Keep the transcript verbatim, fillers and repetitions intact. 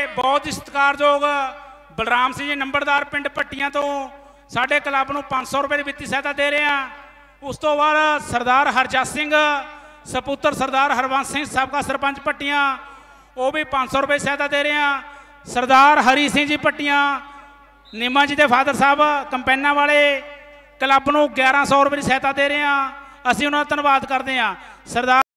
बहुत ही सत्कारयोग बलराम सिंह जी नंबरदार पिंड भट्टियां तो साढ़े क्लब नूं पाँच सौ रुपए की वित्ती सहायता दे रहे हैं। उस तो बाद सरदार हरजस सिंह सपुत्र सरदार हरवंश सिंह साबका सरपंच भट्टियां वो भी पाँच सौ रुपए की सहायता दे रहे हैं। सरदार हरी सिंह जी भट्टियां नीमा जी के फादर साहब कंपैना वाले क्लब नूं ग्यारह सौ रुपए की सहायता दे रहे हैं। असीं उन्हां दा धन्नवाद करते हैं। सरदार